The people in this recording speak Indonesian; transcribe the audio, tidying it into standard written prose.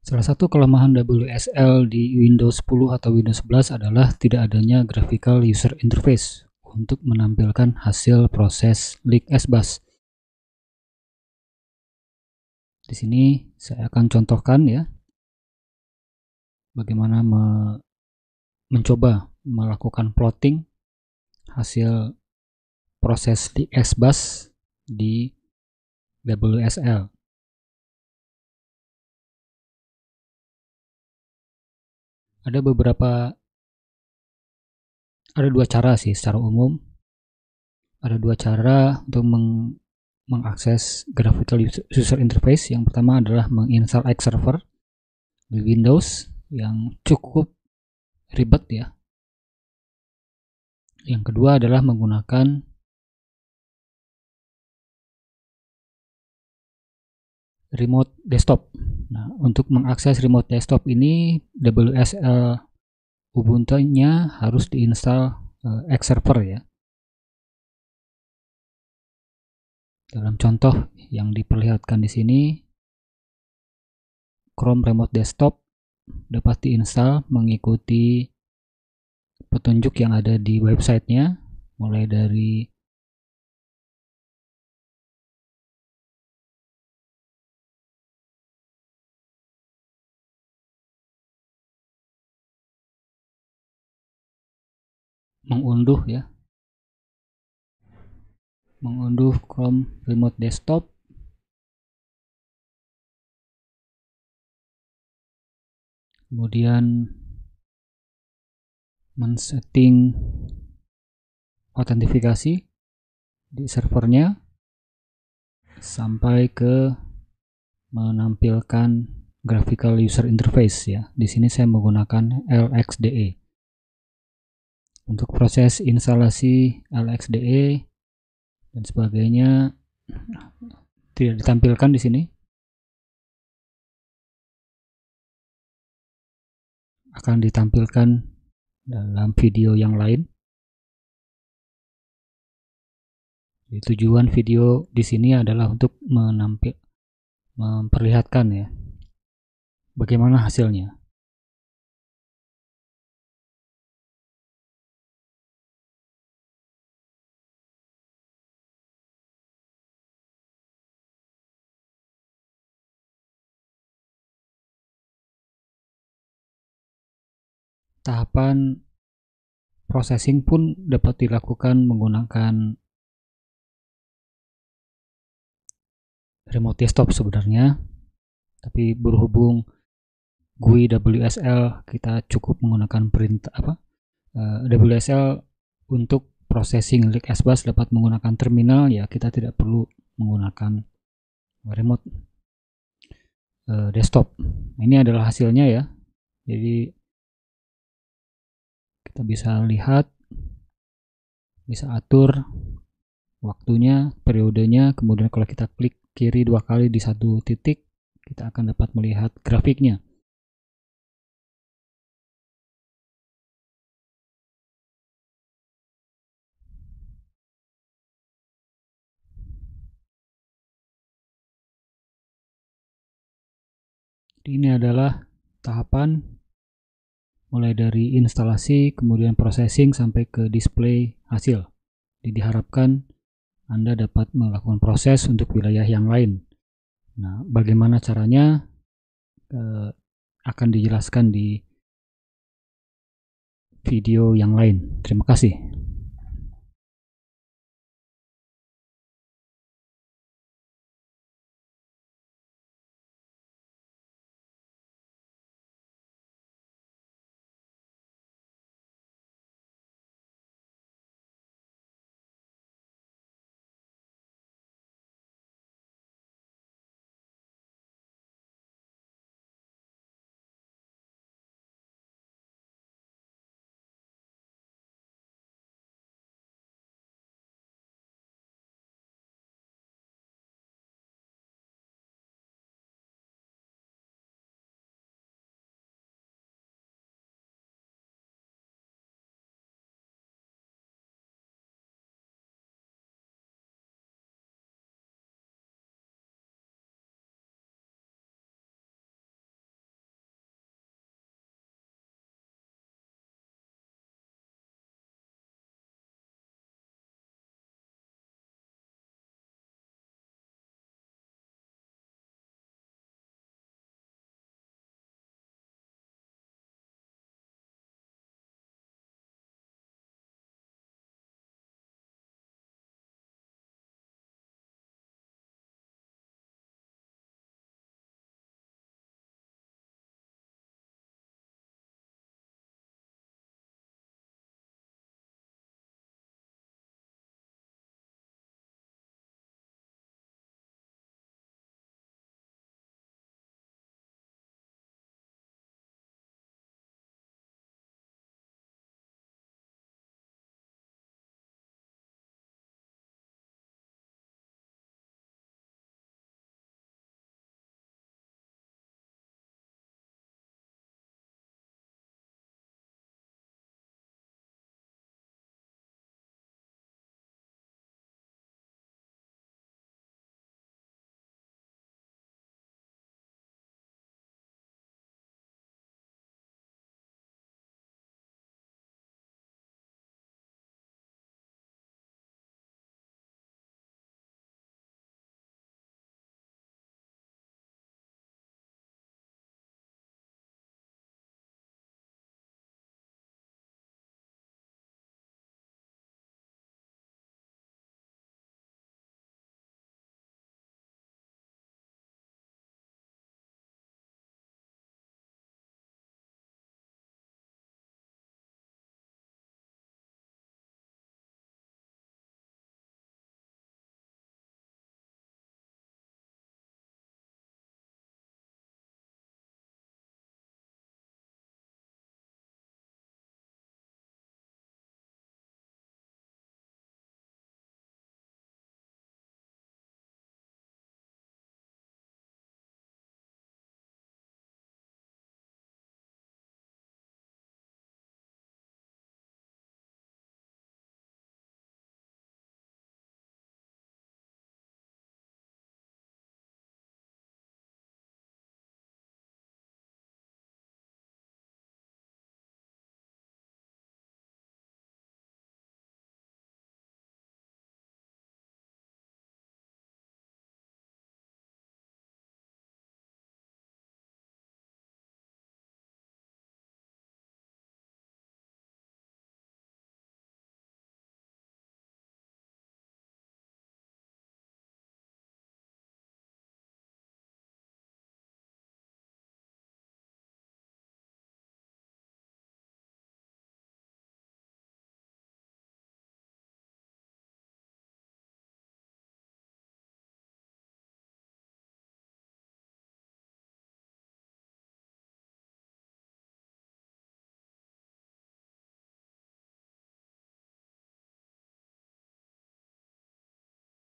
Salah satu kelemahan WSL di Windows 10 atau Windows 11 adalah tidak adanya graphical user interface untuk menampilkan hasil proses leak SBUS. Di sini saya akan contohkan ya bagaimana mencoba melakukan plotting hasil proses leak SBUS di WSL. Ada dua cara sih secara umum. Ada dua cara untuk mengakses graphical user interface. Yang pertama adalah menginstal Xserver di Windows yang cukup ribet ya. Yang kedua adalah menggunakan remote desktop. Nah, untuk mengakses remote desktop ini WSL Ubuntu-nya harus diinstal Xserver ya. Dalam contoh yang diperlihatkan di sini, Chrome Remote Desktop dapat diinstal mengikuti petunjuk yang ada di websitenya, mulai dari mengunduh Chrome Remote Desktop, kemudian men-setting autentifikasi di servernya sampai ke menampilkan graphical user interface ya. Di sini saya menggunakan LXDE. Untuk proses instalasi LXDE dan sebagainya tidak ditampilkan di sini. Akan ditampilkan dalam video yang lain. Jadi, tujuan video di sini adalah untuk memperlihatkan ya bagaimana hasilnya. Tahapan processing pun dapat dilakukan menggunakan remote desktop sebenarnya, tapi berhubung GUI WSL kita cukup menggunakan WSL untuk processing leak SBUS dapat menggunakan terminal ya, kita tidak perlu menggunakan remote desktop. Ini adalah hasilnya ya. Jadi kita bisa lihat, bisa atur waktunya, periodenya, kemudian kalau kita klik kiri 2 kali di satu titik, kita akan dapat melihat grafiknya. Ini adalah tahapan mulai dari instalasi, kemudian processing sampai ke display hasil. Jadi diharapkan Anda dapat melakukan proses untuk wilayah yang lain. Nah, bagaimana caranya akan dijelaskan di video yang lain. Terima kasih.